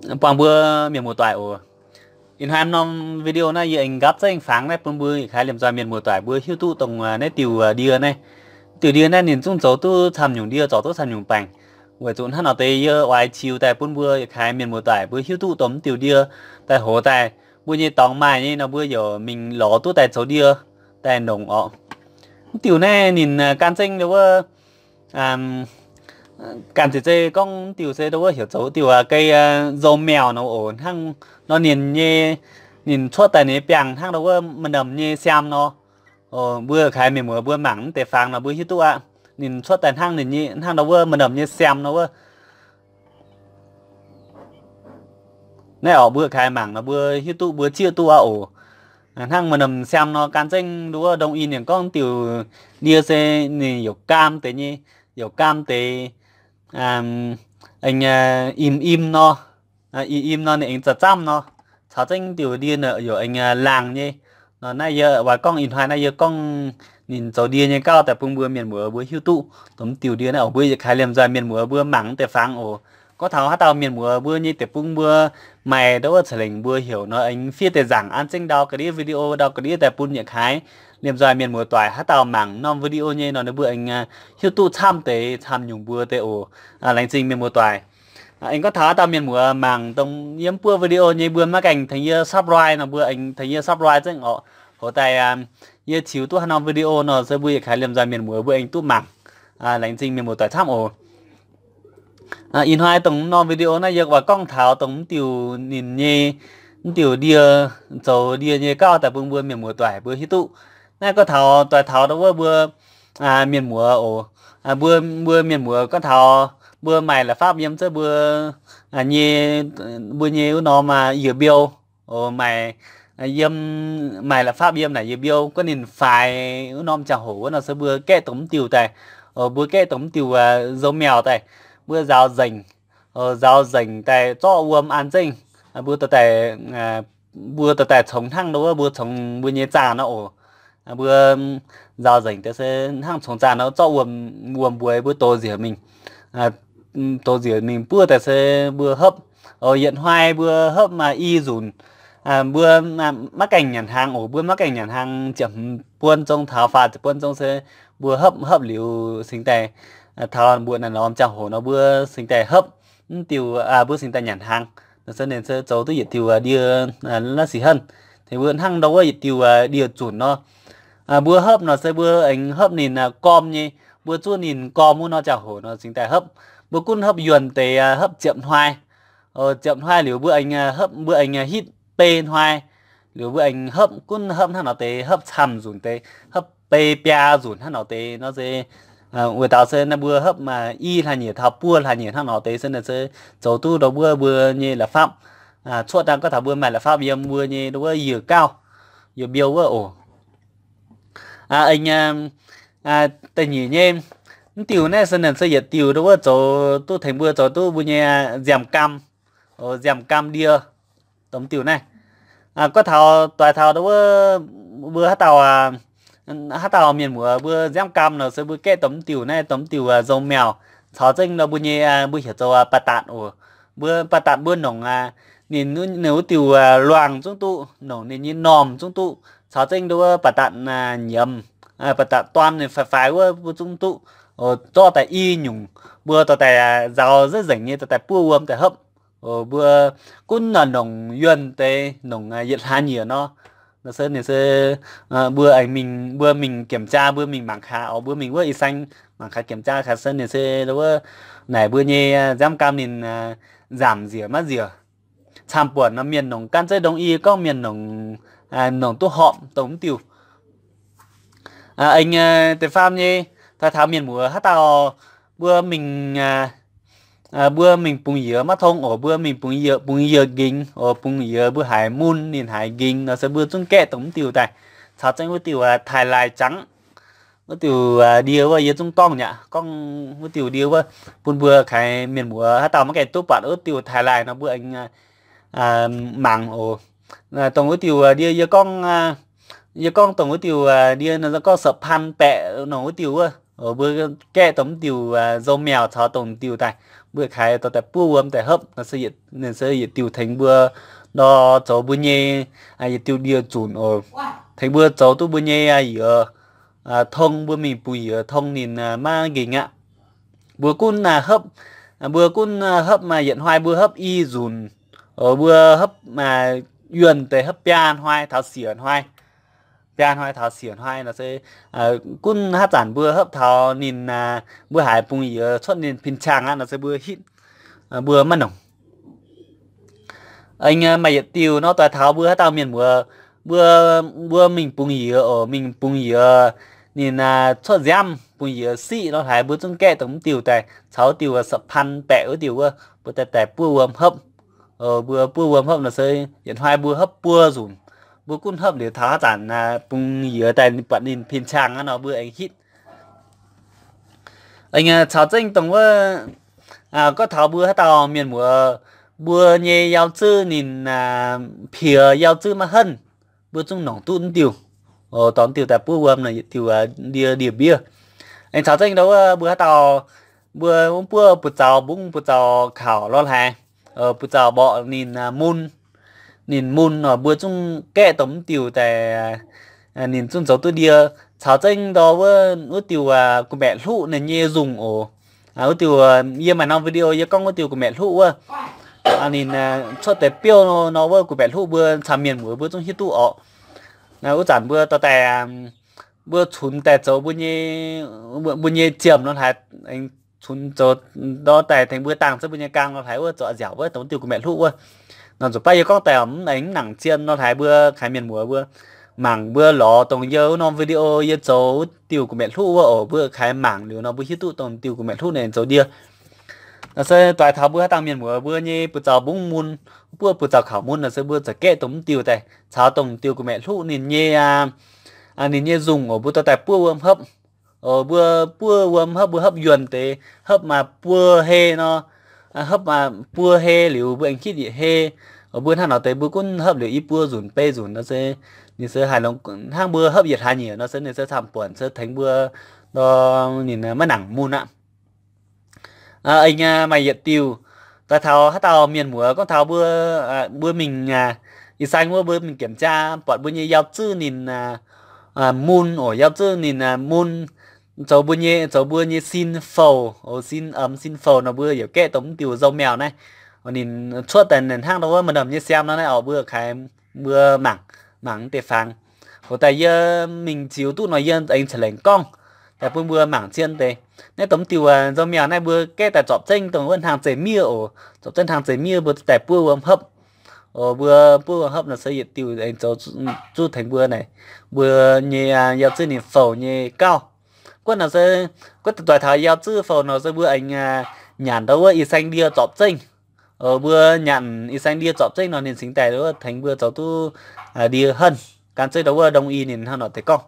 Quang bữa miền mùa toại ồ in hai năm video này anh gấp cho anh phán này bữa bữa khai làm ra miền mùa toại bữa hiếu tụ tổng này tiêu này tiêu đia này nhìn chung cháu tu tham nhung đia cháu tu tham nhung bành vậy chúng hắn ở đây giờ ngoài chiều tại bữa bữa khai miền mùa toại bữa hiếu tụ tổng tiêu đia tại hồ tại bữa như tòng mai như nó bữa giờ mình lỏ tu tại cháu đia tại nồng ọ tiêu này nhìn can sinh đâu có cảm thấy chơi con tiểu xe đâu có hiểu cháu tiểu cây dâu mèo nó ổn hăng nó nhìn như nhìn chốt tại này bèn hăng đâu có mình đầm như xem nó bữa khai mình mua bữa mảng để phang là bữa hít tu nhìn chốt tại hăng nhìn như hăng đâu có mình đầm như xem nó có này ở bữa khai mảng là bữa hít tu bữa chia tu ổ hăng mình đầm xem nó can tranh đúng không đồng ý những con tiểu đi xe này hiểu cam thế như hiểu cam thế anh im nó im nó này anh chặt chăm nó chả tranh tiểu điên ở ở anh làng nhé nó nay giờ và con in hoài nay giờ con nhìn cháu điên như cao tại vùng bữa miền bữa bữa hiu tụ tấm tiểu điên ở bữa khai liềm ra miền bữa bữa mắng tại phang ổ có thảo hát tàu miền bữa bữa như tại vùng bữa mày đâu trở thành bữa hiểu nó anh phía tại giảng an tranh đào cái đi video đào cái đi tại vùng nhật khai liềm ra miền bữa toại hát tàu mắng non video như nó bữa anh hiu tụ tham nhung bữa tại ổ lành trình miền bữa toại anh có tháo tao miền mùa màng tông yếm bữa video như bữa mắc ảnh thấy như subscribe nó bữa anh thấy như subscribe chứ họ tại như chiếu tu hanong video nó sẽ bữa khai liềm ra miền mùa bữa anh tu mảng lãnh trình miền mùa tại tham ổ in hai tông non video này giờ và con tháo tông tiểu nhìn như tiểu đia dầu đia như cao tại bữa bữa miền mùa toại bữa hít tụ này có tháo toại tháo đó bữa miền mùa ổ bữa bữa miền mùa có tháo bữa mày là pháp yếm chứ như bữa như nó mà dừa biêu mày yếm mày là pháp yếm này dừa biêu có nhìn phải nó chả hổ nó sẽ bữa kẹ tống tiêu tại bữa kẹ tống tiêu dấu mèo tại bữa rau dành tại cho uom an sinh bữa tờ tại chống thăng đâu bữa chống bữa như trà nó bữa rau dành tại sẽ thăng chống trà nó cho uom buổi bữa tô rửa mình tô rửa mình bữa tại sẽ bữa hấp hiện hoài bữa hấp mà y dùn bữa mắc cảnh nhàn hàng bữa mắc cảnh nhàn hàng chậm buôn trong thảo phạt buôn trong sẽ bữa hấp hấp liều sinh tài thảo bữa này nó chẳng hổ nó bữa sinh tài hấp tiêu bữa sinh tài nhàn hàng nó sẽ nên sẽ cháu tôi tiêu đi là xí hơn thì bữa hăng đâu có tiêu đi chuẩn nó bữa hấp nó sẽ bữa anh hấp nhìn com như bữa chua nhìn com nó chẳng hổ nó sinh tài hấp bữa cun hấp yuan tế hấp chậm hoài chậm hoài nếu bữa anh hấp bữa anh hít tên hoài nếu bữa anh hấp cun hấp hắn nó tế hấp chầm dùn tế hấp pe pia dùn hắn nó tế nó sẽ người ta sẽ là bữa hấp mà y là nhiều thảo bua là nhiều hắn nó tế sẽ là sẽ chỗ tu đó bữa như là pháp chuột đang có thảo bữa mày là pháp yếm bữa như đó bữa dừa cao dừa biêu bữa anh tên nhỉ nhem tiểu này sẽ nên sẽ tiểu đó chỗ tôi thành bữa chỗ tôi bữa như giảm cam đia tấm tiểu này có thảo toài thảo đó bữa hát tàu miền mùa bữa giảm cam nó sẽ bữa kẽ tấm tiểu này tấm tiểu dâu mèo thảo chân nó bữa như bữa hiểu cho bà tạn bữa nồng nhìn nếu tiểu loàng chúng tụ nồng nên như nòm chúng tụ thảo chân đó bà tạn nhầm bà tạn toàn này phải quá chúng tụ cho tại y nhung bữa tại giàu rất rảnh như tại pua uom tại hấp bữa cũng là nồng yuen tê nồng nhiệt hà nhiều nó sẽ nên sẽ bữa mình kiểm tra bữa mình bảng khá bữa mình bữa y xanh bảng khá kiểm tra khá sân nên sẽ đó này bữa như giam cam nên giảm rỉa mắt rỉa tham buồn nó miền nồng can chơi đông y có miền nồng nồng tu họm tống tiêu anh tại farm như ta thảo miền mùa hát tao bữa mình bữa mình bùng dừa mắt thông bữa mình bùng dừa ginh bùng dừa bữa hải mun nên hải ginh nó sẽ bữa chung kẹ tống tiêu tại sao tranh với tiêu thái lai trắng với tiêu điều với giờ chung tong nhỉ con với tiêu điều với bún bữa khai miền mùa hát tao mấy cái tốt bạn tiêu thái lai nó bữa anh mảng tổng với tiêu điều giờ con tổng với tiêu điều nó có sập pan tệ nó với tiêu bữa kẹ tống tiêu dâu mèo thảo tổng tiêu tại bữa khai tao tại bua tại hấp nó sẽ tiêu thành bữa đó cháu bữa nhẹ ai tiêu địa chuẩn ở thành bữa cháu tôi bữa nhẹ ai ở thông bữa mình bùi ở thông nhìn mà gì ngạ bữa cún là hấp bữa cún hấp mà hiện hoài bữa hấp y dùn ở bữa hấp mà yuen tới hấp pian hoài thảo xiển hoài pian hoài thảo xiển hoài là sẽ cún hát giản bữa hấp thảo nhìn bữa hải bùi ở xuất nhìn pin chang á nó sẽ bữa hít bữa mà nồng anh mày tiêu nó toàn tháo bữa tao miền bữa bữa bữa mình bùng gì ở mình bùng gì nhìn cho giam bùng gì xị nó thấy bữa trong kẹ tổng tiêu tại sáu tiêu sập pan bẹ ở tiêu bữa tại bữa hấp bữa hấp là sẽ hiện hai bữa hấp bữa rủn bữa cún hấp để tháo giản bùng gì ở tại bạn nhìn phiên trang á nó bữa anh hít anh cháu tranh tổng có tháo bữa tao miền bữa nhẹ giao chữ nhìn phía giao chữ mà hơn bữa trong nòng tuôn tiêu tóm tiêu tại bữa này tiêu địa bia anh cháu tranh đâu bữa tao bữa bữa tàu khảo lo hè bữa tàu bọ nhìn mun ở bữa trong kẹ tóm tiêu tại nhìn trong cháu tôi địa cháu tranh đó bữa tiêu của mẹ lụ này nhẹ dùng tiêu như mà năm video như con có tiêu của mẹ lụ nhìn cho tới piêu nó của mẹ lụ bữa chạm miền bữa trong hít tụ nào giản bữa tao tại bữa chun tại chỗ bữa nhẹ chiếm nó thấy anh chun chỗ đó tại thành bữa tàng sẽ bữa nhẹ căng nó thấy bữa chỗ dẻo bữa tống tiêu của mẹ lụ nó rồi bây giờ con tại đánh nặng chiên nó thấy bữa khai miền bữa mảng bữa lọ tổng nhớ nó video như chỗ tiêu của mẹ lụ ở bữa khai mảng điều nó bữa hít tụ tổng tiêu của mẹ lụ này chỗ dia nó sẽ toàn thảo bữa tăng miền bữa như bữa chào bún mun bữa chào khảo mun là sẽ bữa chả kẹ tống tiêu tại cháo tổng tiêu của mẹ lụ nhìn như nhìn như dùng ở bữa tại bữa hấp ở bữa hấp yuen tế hấp mà bữa he nó hấp mà bữa he liệu bữa anh khít địa he ở bữa thằng nào tới bữa cũng hấp liệu ít bữa dùn pe dùn nó sẽ hài lòng hang bữa hấp nhiệt hai nhiều nó sẽ làm buồn sẽ thành bữa đó nhìn mất nặng mun ạ anh mày nhiệt tiêu ta thao hát tao miền mùa con thao bữa mình đi xanh bữa mình kiểm tra bọn bữa như giao chữ nhìn mun ở giao chữ nhìn mun cháu bữa như xin phầu xin phầu nó bữa hiểu kệ tống tiêu dâu mèo này nhìn suốt tại nền hang đâu mà đầm như xem nó này ở bữa khai bữa mảng tề phàng ở tại giờ mình chiếu tụ nói dân anh trở lên con tại bữa mảng chiên tề nên tống tiêu dâu mèo này bữa kệ tại chọp tranh tổng hơn hàng chế mía ở chọp tranh hàng chế mía bữa tại bữa hấp bữa hấp là xây dựng tiêu anh cháu chú thành bữa này bữa như giao chữ nhìn phầu như cao quân là sẽ có tuổi thời giao chữ phầu nó sẽ bữa anh nhàn đâu y xanh đi chọp tranh bữa nhàn y xanh đi chọp tranh nó nên sinh tài đó thành bữa cháu tu đi hơn can chơi đâu đông y nên nó thấy con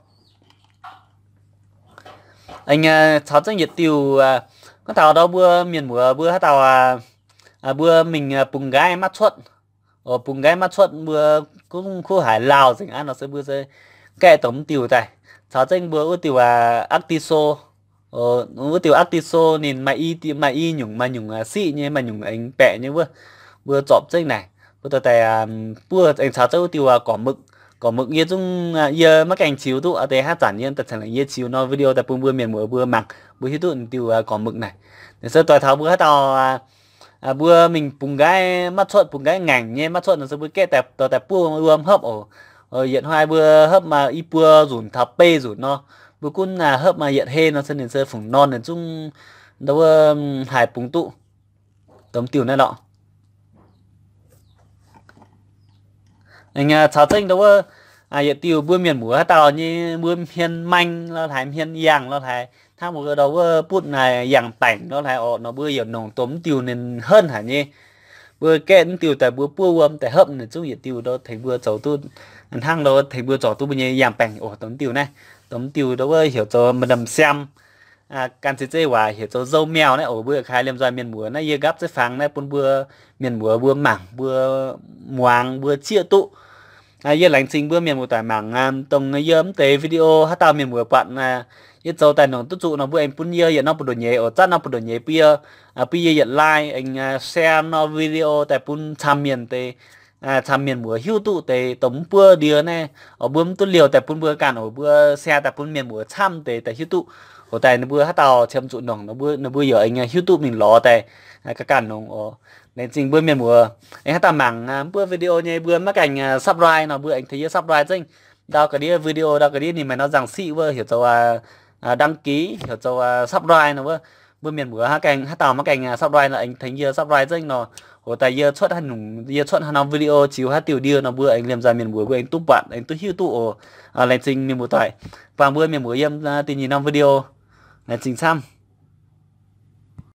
anh cháu tranh nhiệt tiêu có tàu đâu bữa miền bữa hát tàu bữa mình bùng gái mắt xuất bùng gái mắt xuất bữa cũng khu hải lào gì ăn nó sẽ bữa sẽ kẹ tống tiêu tại cháu tranh bữa tiêu artiso tiêu artiso nên mà y nhung xị như mà nhung anh bẹ như bữa chọp tranh này bữa tại bữa anh cháu tranh tiêu cỏ mực như chung giờ mắc anh chiếu tụ ở đây hát giản nhiên thật thành là như chiếu nó video tại bữa miền bữa mặc bữa hít tụ tiêu cỏ mực này để sơ toàn tháo bữa hát tao bữa mình bùng gái mắt thuận bùng gái ngành như mắt thuận nó sẽ bữa kẹt tại bữa hấp ở hiện hai bữa hấp mà y bữa rủn thập pe rủn nó bữa cũng là hấp mà hiện he nó sẽ đến sơ phùng non đến chung đâu hải bùng tụ tấm tiểu này nọ anh cháu tranh đâu hiện tiêu bữa miền múa hát tao như bữa miền manh nó thấy miền giang nó thấy thang một cái đầu bút này dạng tảnh nó thấy nó bữa giờ nồng tóm tiêu nên hơn hả nhỉ bữa kẹn tiêu tại bữa tại hấp này chú hiện tiêu đó thấy bữa cháu tu thang đó thấy bữa cháu tu bây giờ dạng tảnh tóm tiêu này tóm tiêu đó hiểu cho mình đầm xem can chế hòa hiểu cho dâu mèo này bữa khai làm ra miền múa này giờ gấp sẽ phẳng này bữa miền múa bữa mảng bữa muang bữa chia tụ giờ lành sinh bữa miền múa tại mảng tông giờ tế video hát tao miền múa bạn ít dấu tài nó tốt trụ nó bữa anh phun nhớ hiện nó bữa đồ nhé ở chắc nó bữa đồ nhé bia bia hiện like anh share nó video tại phun tham miền tê tham miền bữa hưu tụ tê tống bữa đứa này ở bữa tôi liều tại phun bữa cản ở bữa xe tại phun miền bữa tham tê tại hưu tụ ở tại nó bữa hát tàu chăm trụ nòng nó bữa giờ anh hưu tụ mình lo tại các cản nòng ở nên chính bữa miền bữa anh hát tạm mảng bữa video như bữa mắc ảnh subscribe nó bữa anh thấy subscribe chứ đào cái đi video đào cái đi thì mày nó rằng xị bữa hiểu cho đăng ký hiểu cho subscribe nó bữa miền bữa hát cảnh hát tàu mắc cảnh subscribe là anh thấy giờ subscribe chứ nó ở tại giờ xuất hành giờ xuất hành video chiếu hát tiểu điêu nó bữa anh làm ra miền bữa anh túp bạn anh túp hiu tụ lên trình miền bữa tại và bữa miền bữa em tìm nhìn video là trình xăm